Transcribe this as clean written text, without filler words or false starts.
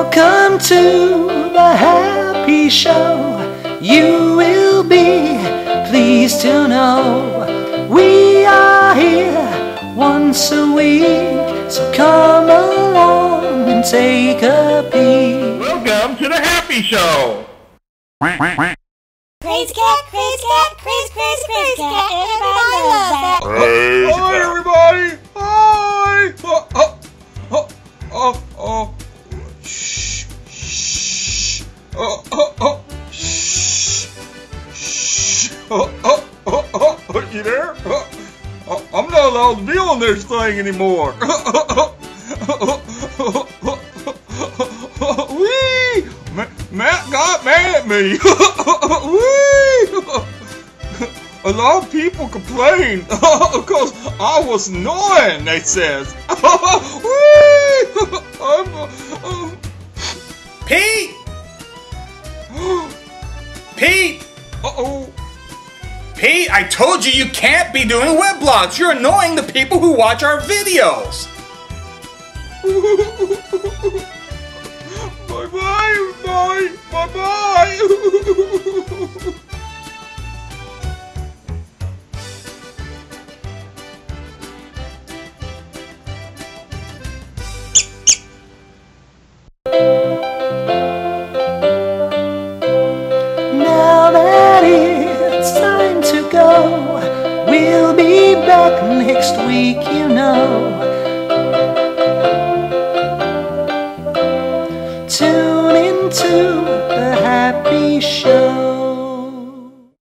Welcome to the Happy Show. You will be pleased to know we are here once a week. So come along and take a peek. Welcome to the Happy Show. Crazy cat, crazy cat, crazy, crazy, crazy cat. Everybody loves that. Hi, everybody. Hi. Shh. Shh. Shh. You there? I'm not allowed to be on this thing anymore. Whee! Matt got mad at me. A lot of people complained because I was annoying, they says. Pete! Pete! Uh-oh. Pete, I told you can't be doing weblogs. You're annoying the people who watch our videos. Bye-bye, bye, bye-bye. Now that it's time to go, we'll be back next week, you know. Tune into the Happy Show.